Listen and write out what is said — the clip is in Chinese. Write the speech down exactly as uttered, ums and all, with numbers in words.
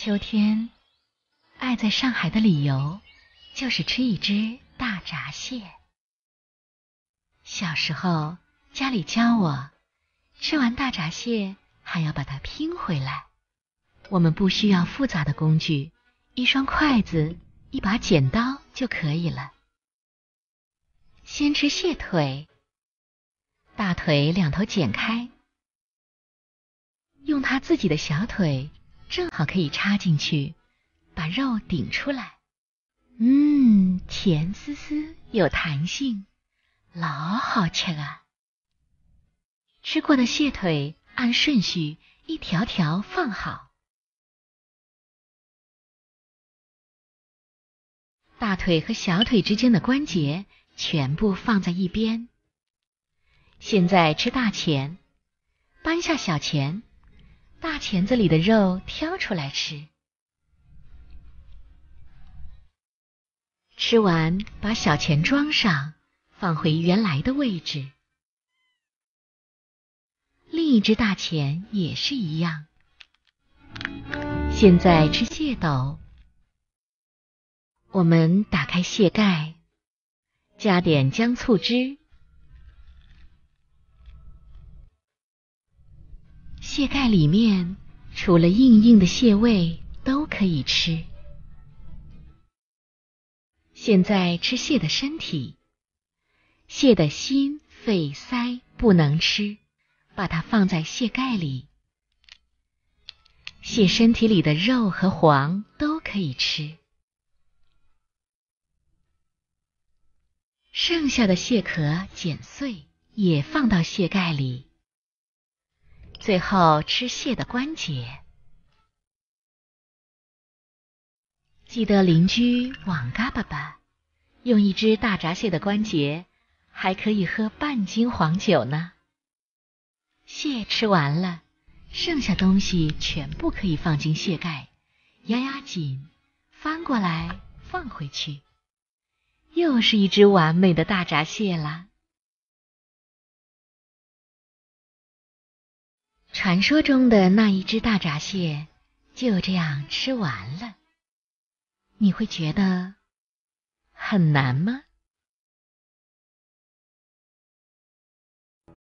秋天，爱在上海的理由就是吃一只大闸蟹。小时候，家里教我，吃完大闸蟹还要把它拼回来。我们不需要复杂的工具，一双筷子，一把剪刀就可以了。先吃蟹腿，大腿两头剪开，用他自己的小腿正好可以插进去，把肉顶出来。嗯，甜丝丝，有弹性，老好吃了。吃过的蟹腿按顺序一条条放好，大腿和小腿之间的关节全部放在一边。现在吃大钳，搬下小钳，大钳子里的肉挑出来吃。吃完，把小钳装上，放回原来的位置。另一只大钳也是一样。现在吃蟹斗，我们打开蟹盖，加点姜醋汁。蟹盖里面除了硬硬的蟹味都可以吃。现在吃蟹的身体，蟹的心、肺、鳃不能吃，把它放在蟹盖里。蟹身体里的肉和黄都可以吃。剩下的蟹壳剪碎，也放到蟹盖里。最后吃蟹的关节。记得邻居网嘎巴巴用一只大闸蟹的关节，还可以喝半斤黄酒呢。蟹吃完了，剩下东西全部可以放进蟹盖，压压紧，翻过来放回去，又是一只完美的大闸蟹啦。传说中的那一只大闸蟹就这样吃完了，你会觉得很难吗？